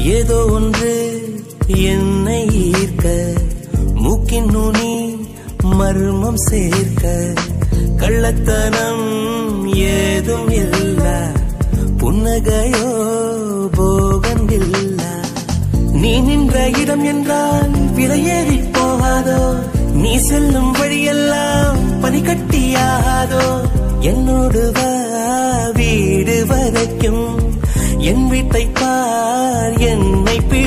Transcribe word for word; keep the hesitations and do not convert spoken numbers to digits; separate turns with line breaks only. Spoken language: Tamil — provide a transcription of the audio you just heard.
ஏதோ ஒன்று என்னை ஈர்க்க, மூக்கின் நுனி மர்மம் சேர்க்க, கள்ளத்தனம் ஏதும் இல்ல, புன்னகையோ போகன் இல்ல. நீ நின்ற இடம் என்றால் விலையேறி போகாதோ, நீ செல்லும் வழியெல்லாம் பனிக்கட்டியாகாதோ. என்னோடு வா வீடு வரைக்கும், என் வீட்டை பார் என்னை